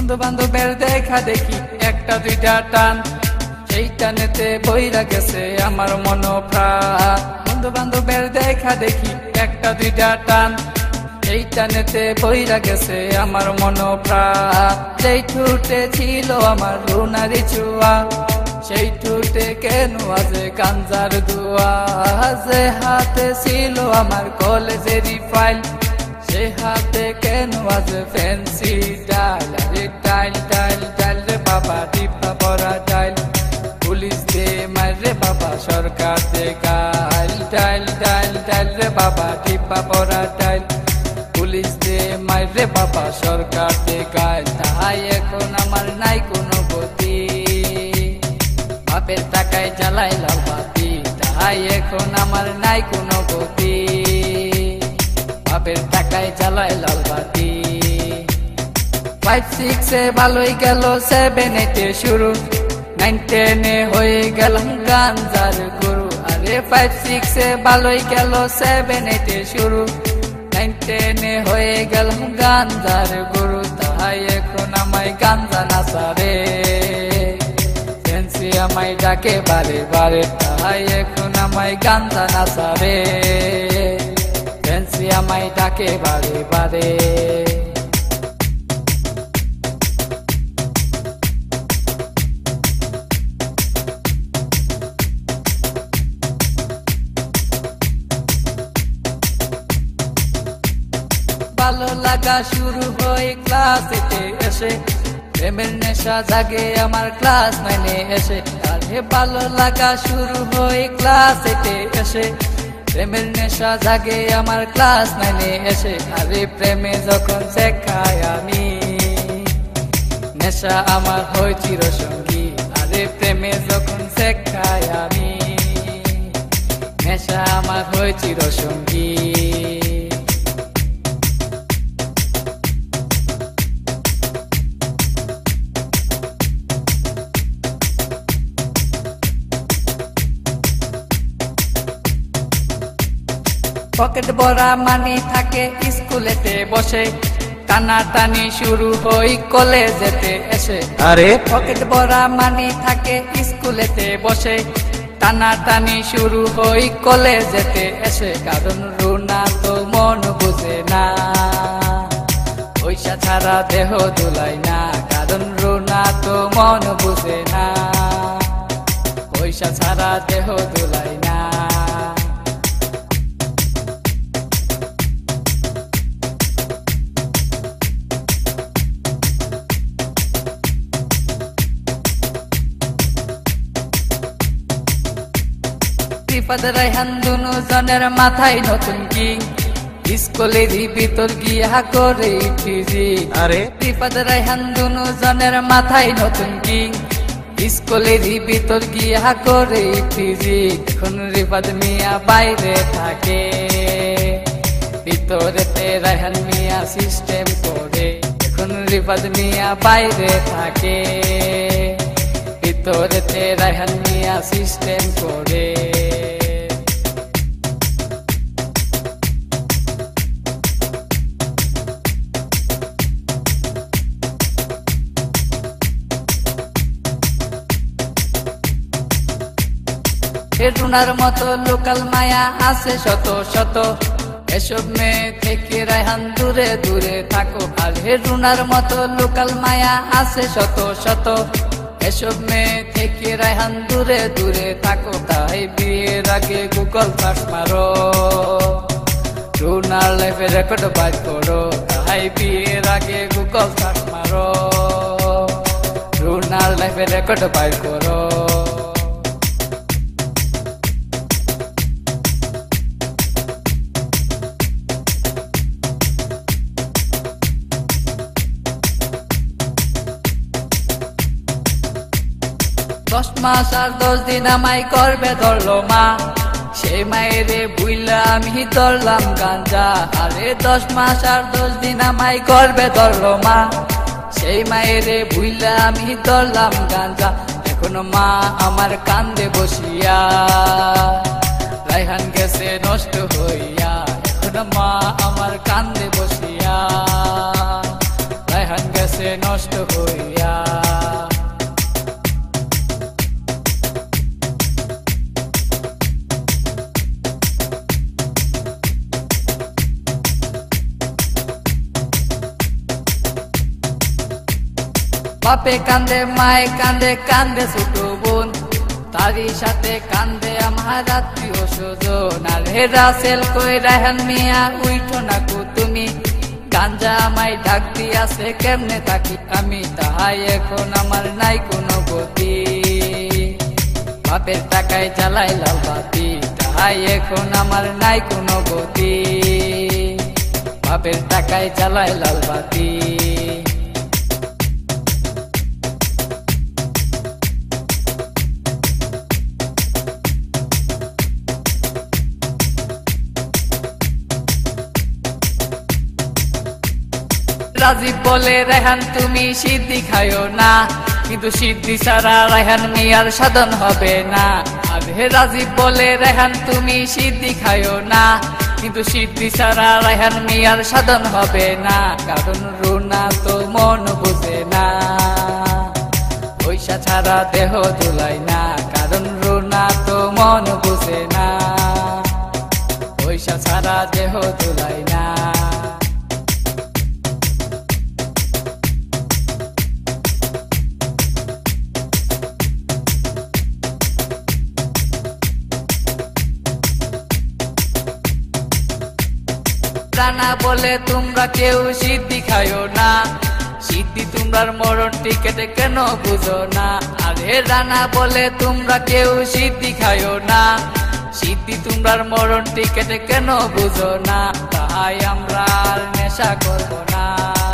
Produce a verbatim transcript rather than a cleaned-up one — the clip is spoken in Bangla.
বন্ধু বান্ধবের দেখা দেখি একটা দুইটা টান, সেই টানেতে বইরা গেছে আমার মন প্রাণ। বন্ধু বান্ধবের দেখা দেখি একটা দুইটা টান, সেই টানেতে বইরা গেছে আমার মন প্রাণ। যেই ঠুটে ছিল আমার রুনারি চুয়া, সেই ঠুটে কেন আজে গাঞ্জার দুয়া। যে হাতে ছিল আমার কলেজেরই ফাইল, সে হাতে কেন আজ ফ্যান্সি ডাইল। আরে ডাইল ডাইল ডাইল রে বাবা, টিপা পরা ডাইল। পুলিশ দে মারে বাবা, সরকার দে গাইল। ডাইল ডাইল ডাইল রে বাবা, টিপা পরা ডাইল। পুলিশ দে মারে বাবা, সরকার দে গাইল। তাই এখন আমার নাই কোনো গতি, বাপের টাকায় জ্বালাই লাল বাতি। তাই এখন আমার নাই কোনো গতি, বাপের টাকায় জ্বালাই লাল বাতি। ফাইভ সিক্সে ভালোই গেল, সেভেন এইটে শুরু, নাইন টেনে হয়ে গেলাম গাঞ্জার গুরু। আরে ফাইভ সিক্সে ভালোই গেল, সেভেন এইটে শুরু, নাইন টেনে হয়ে গেলাম গাঞ্জার গুরু। তাই এখন আমায় গাঞ্জা নাচারে, ফ্যান্সি আমায় ডাকে বারে বারে। তাই এখন আমায় গাঞ্জা নাচারে, ফ্যান্সি আমায় ডাকে বারে বারে। ভালো লাগা শুরু হয় ক্লাস এইটে এসে, প্রেমের নেশা জাগে আমার ক্লাস নাইনে এসে। আরে ভালো লাগা শুরু হয় ক্লাস এইটে এসে, প্রেমের নেশা জাগে আমার ক্লাস নাইনে এসে। আরে প্রেমে যখন শেখায় আমি, নেশা আমার হয় চিরসঙ্গী। আরে প্রেমে যখন শেখায় আমি, নেশা আমার হয় চিরসঙ্গী। পকেট ভরা মানি থাকে স্কুলেতে বসে, টানা টানি শুরু হই কলেজেতে এসে। আরে পকেট ভরা মানি থাকে স্কুলেতে বসে, টানা টানি শুরু হই কলেজেতে এসে। কারণ রুনা তো মন বুঝে না, পয়সা ছাড়া দেহ দুলাই না। কারণ রুনা তো মন বুঝে না, পয়সা ছাড়া দেহ দুলাই না। রিফাত রায়হান দুনো জনের মাথায় নতুন কিং, স্কুলেরই ভিতর গিয়া করে টিজি। আরে রিফাত রায়হান দুনো জনের মাথায় নতুন কিং, স্কুলেরই ভিতর গিয়া করে টিজি। এখন রিফাত মিয়া বাইরে থাকে, ভিতরেতে রায়হান মিয়া সিস্টেম করে। এখন রিফাত মিয়া বাইরে থাকে, ভিতরেতে রায়হান মিয়া সিস্টেম করে। রুনার মতো লোকাল মায়া আছে শত শত, এসব মেয়ে থেকে রায়হান দূরে দূরে থাকো। আর হে রুনার মতো লোকাল মায়া আছে শত শত, এসব মেয়ে থেকে রায়হান দূরে দূরে থাকো। তাই বিয়ের আগে গুগল সার্চ মারো, রুনার লাইফে রেকর্ড বাইর করো। তাই বিয়ের আগে গুগল সার্চ মারো, রুনার লাইফে রেকর্ড বাইর করো। দশ মাস আর দশ দিন আমায় করবে ধরলো মা, সেই মায়েরে বুইলা আমি ধরলাম গাঞ্জা। আরে দশ মাস আর দশ দিন আমায় করবে ধরলো মা, সেই মায়েরে বুইলা আমি ধরলাম গাঞ্জা। এখন মা আমার কান্দে বসিয়া, রায়হান গেছে নষ্ট হইয়া। এখন মা আমার কান্দে বসিয়া, রায়হান গেছে গেছে নষ্ট হইয়া। বাপে কান্দে মায়ে কান্দে কান্দে ছোট বোন, তারই সাথে কান্দে আমার আত্মীয় স্বজন। আর হে রাসেল কই রায়হান মিয়া উইঠো না কো তুমি, গাঞ্জা আমায় ডাক দিয়াছে কেমনে থাকি আমি, তাহাই এখন আমার নাই কোনো গতি। বাপের টাকায় জ্বালাই লাল বাতি, তাহাই এখন আমার নাই কোনো গতি। বাপের টাকায় জ্বালাই লাল বাতি। রাজীব বলে রায়হান তুমি সিদ্ধি খাইও না, কিন্তু সিদ্ধি ছাড়া রায়হান মিয়ার সাধন হবে না। আর হে রাজীব বলে রায়হান তুমি সিদ্ধি খাইও না, কিন্তু সিদ্ধি ছাড়া রায়হান মিয়ার সাধন হবে না। কারণ রুনা তো মন বুঝে না, পয়সা ছাড়া দেহ দুলাই না। কারণ রুনা তো মন বুঝে না, পয়সা ছাড়া দেহ দুলাই না। রানা বলে তোমরা কেউ সিদ্ধি খাইও না, সিদ্ধি তোমরার মরণ টিকেটে কেন বুঝো না। আরে রানা বলে তোমরা কেউ সিদ্ধি খাইও না, সিদ্ধি তোমরার মরণ টিকেটে কেন বুঝো না। তাই আমরা আর নেশা করবো না।